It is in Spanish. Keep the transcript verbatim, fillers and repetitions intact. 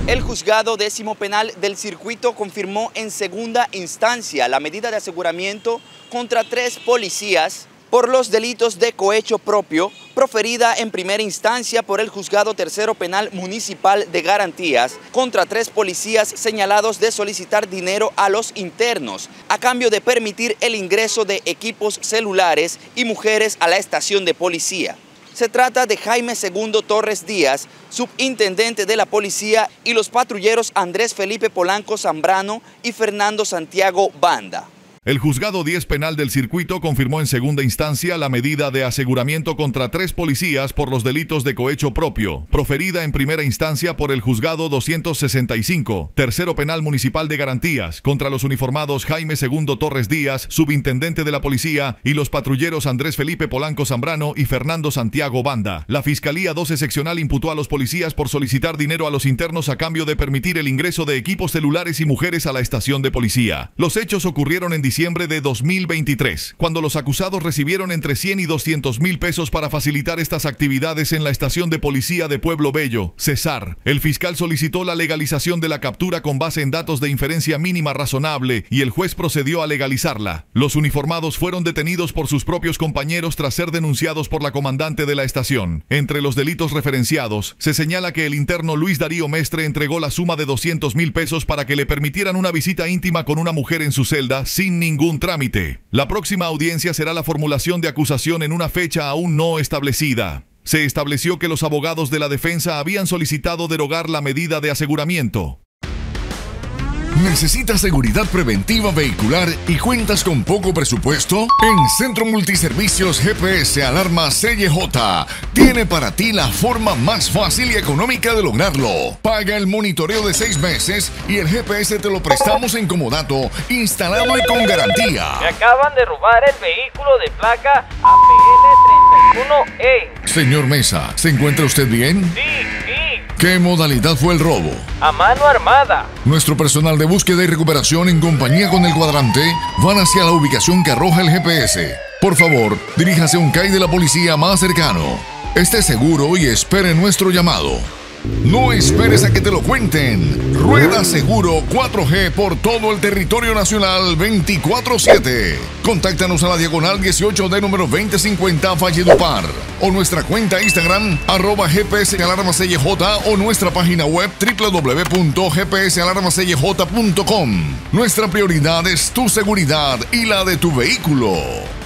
El juzgado décimo penal del circuito confirmó en segunda instancia la medida de aseguramiento contra tres policías por los delitos de cohecho propio, proferida en primera instancia por el juzgado tercero penal municipal de Garantías contra tres policías señalados de solicitar dinero a los internos a cambio de permitir el ingreso de equipos celulares y mujeres a la estación de policía. Se trata de Jaime Segundo Torres Díaz, subintendente de la policía, y los patrulleros Andrés Felipe Polanco Zambrano y Fernando Santiago Banda. El juzgado diez penal del circuito confirmó en segunda instancia la medida de aseguramiento contra tres policías por los delitos de cohecho propio, proferida en primera instancia por el juzgado doscientos sesenta y cinco, tercero penal municipal de Garantías, contra los uniformados Jaime Segundo Torres Díaz, subintendente de la policía, y los patrulleros Andrés Felipe Polanco Zambrano y Fernando Santiago Banda. La Fiscalía doce seccional imputó a los policías por solicitar dinero a los internos a cambio de permitir el ingreso de equipos celulares y mujeres a la estación de policía. Los hechos ocurrieron en diciembre diciembre de dos mil veintitrés, cuando los acusados recibieron entre cien y doscientos mil pesos para facilitar estas actividades en la estación de policía de Pueblo Bello, Cesar. El fiscal solicitó la legalización de la captura con base en datos de inferencia mínima razonable y el juez procedió a legalizarla. Los uniformados fueron detenidos por sus propios compañeros tras ser denunciados por la comandante de la estación. Entre los delitos referenciados, se señala que el interno Luis Darío Mestre entregó la suma de doscientos mil pesos para que le permitieran una visita íntima con una mujer en su celda sin ningún trámite. La próxima audiencia será la formulación de acusación en una fecha aún no establecida. Se estableció que los abogados de la defensa habían solicitado derogar la medida de aseguramiento. ¿Necesitas seguridad preventiva vehicular y cuentas con poco presupuesto? En Centro Multiservicios G P S Alarma C Y J tiene para ti la forma más fácil y económica de lograrlo. Paga el monitoreo de seis meses y el G P S te lo prestamos en comodato, instalado y con garantía. Me acaban de robar el vehículo de placa A P L treinta y uno E. Señor Mesa, ¿se encuentra usted bien? Sí, sí. ¿Qué modalidad fue el robo? A mano armada. Nuestro personal de búsqueda y recuperación en compañía con el cuadrante van hacia la ubicación que arroja el G P S. Por favor, diríjase a un C A I de la policía más cercano. Esté seguro y espere nuestro llamado. No esperes a que te lo cuenten. Rueda Seguro cuatro G por todo el territorio nacional veinticuatro siete. Contáctanos a la diagonal dieciocho D número veinte cincuenta Valledupar o nuestra cuenta Instagram arroba G P S Alarma C Y J o nuestra página web w w w punto g p s alarma c y j punto com. Nuestra prioridad es tu seguridad y la de tu vehículo.